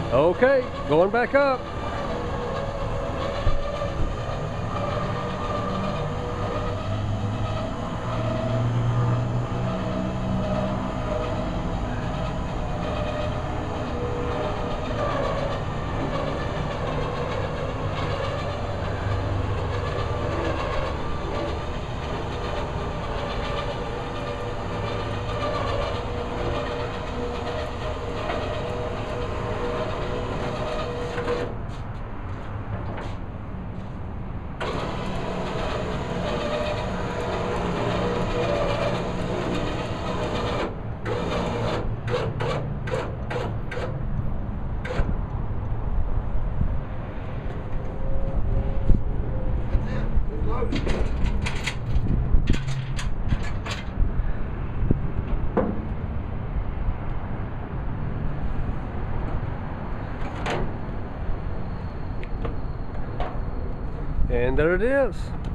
Okay, going back up. And there it is.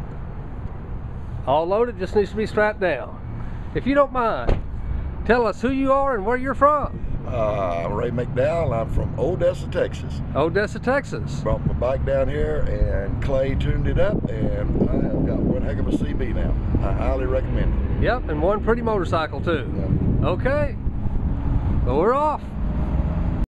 All loaded, just needs to be strapped down. If you don't mind, tell us who you are and where you're from. I'm Ray McDowell. I'm from Odessa, Texas. Odessa, Texas. Brought my bike down here and Clay tuned it up, and I have got one heck of a CB now. I highly recommend it. Yep, and one pretty motorcycle too. Yeah. Okay, well, we're off.